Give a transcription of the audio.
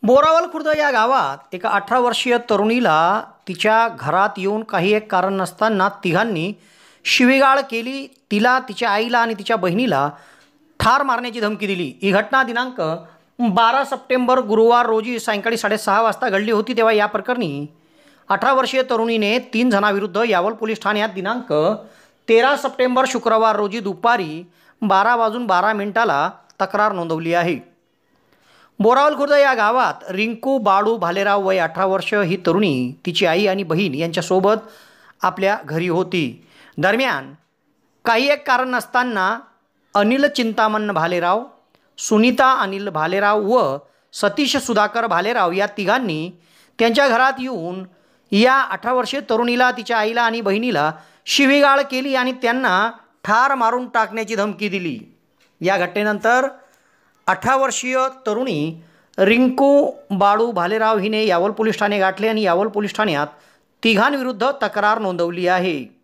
बोरावल खुर्द या गावात एका 18 वर्षीय तरुणीला तिच्या घरात येऊन काही एक कारण नसताना तिघांनी शिवीगाळ केली। तिला, तिच्या आईला आणि तिच्या बहिणीला ठार मारण्याची धमकी दिली। ही घटना दिनांक 12 सप्टेंबर गुरुवार रोजी सायंकाळी 6:30 वाजता घडली होती। तेव्हा या प्रकरणी 18 वर्षीय तरुणीने 3 जणांविरुद्ध यावल पोलीस ठाण्यात दिनांक 13 सप्टेंबर शुक्रवार रोजी दुपारी 12:12 तक्रार नोंदवली आहे। बोरावल खुर्द या गावात रिंकू बाळू भालेराव वय 18 वर्ष ही तरुणी तिची आई आणि बहीण यांच्यासोबत आपल्या घरी होती। दरम्यान काही एक कारण नसताना अनिल चिंतामण भालेराव, सुनीता अनिल भालेराव व सतीश सुधाकर भालेराव या तिघांनी त्यांच्या घरात येऊन या 18 वर्षीय तरुणीला, तिच्या आईला आणि बहिणीला शिवीगाळ केली आणि त्यांना ठार मारून टाकण्याची धमकी दिली। या घटनेनंतर 18 वर्षीय तरुणी रिंकू बाळू भालेराव हिने यावल पोलीस ठाणे गाठले आणि यावल पोलीस ठाण्यात तिघांविरुद्ध तक्रार नोंदवली आहे।